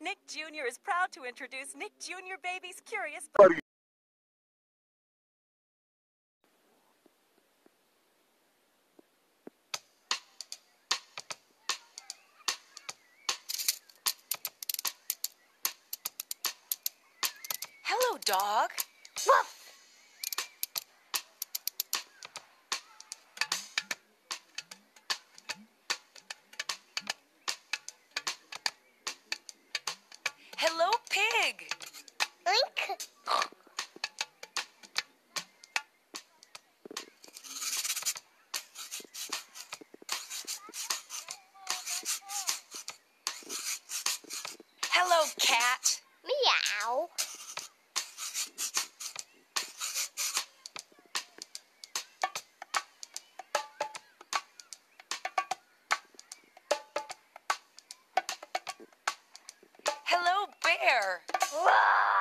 Nick Jr. is proud to introduce Nick Jr. Baby's Curious. Hello, dog. Woof! Hello, pig. Oink. Hello, cat. Meow. Hello, bear. Roar.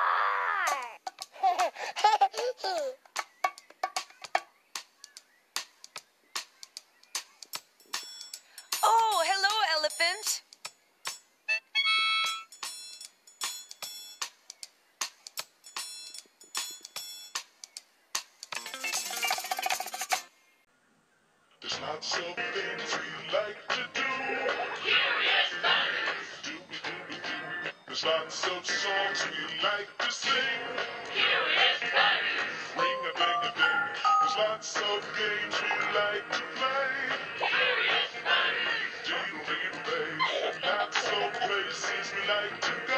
Oh, hello, elephant. There's lots of things we like to do. There's lots of songs we like to sing. Ring a ding a ding. There's lots of games we like to play. Diddle diddle day. Lots of places we like to go.